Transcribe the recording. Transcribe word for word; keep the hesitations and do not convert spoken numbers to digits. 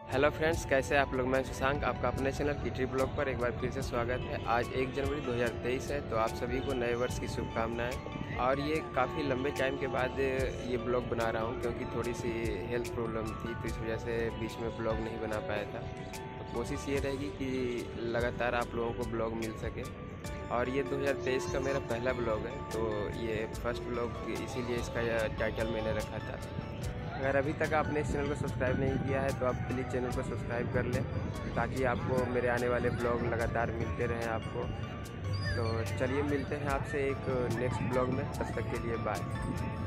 Hello friends, कैसे आप लोग। मैं शशांक, आपका अपने चैनल की ट्रिप ब्लॉग पर एक बार फिर से स्वागत है। आज एक जनवरी दो हज़ार तेईस है, तो आप सभी को नए वर्ष की शुभकामनाएं। और ये काफ़ी लंबे टाइम के बाद ये ब्लॉग बना रहा हूं, क्योंकि थोड़ी सी हेल्थ प्रॉब्लम थी, तो इस वजह से बीच में ब्लॉग नहीं बना पाया था। तो कोशिश ये रहेगी कि लगातार आप लोगों को ब्लॉग मिल सके। और ये दो हज़ार तेईस का मेरा पहला ब्लॉग है, तो ये फर्स्ट ब्लॉग, इसीलिए इसका यह टाइटल मैंने रखा था। अगर अभी तक आपने इस चैनल को सब्सक्राइब नहीं किया है तो आप प्लीज़ चैनल को सब्सक्राइब कर लें, ताकि आपको मेरे आने वाले ब्लॉग लगातार मिलते रहें आपको। तो चलिए मिलते हैं आपसे एक नेक्स्ट ब्लॉग में। तब तक के लिए बाय।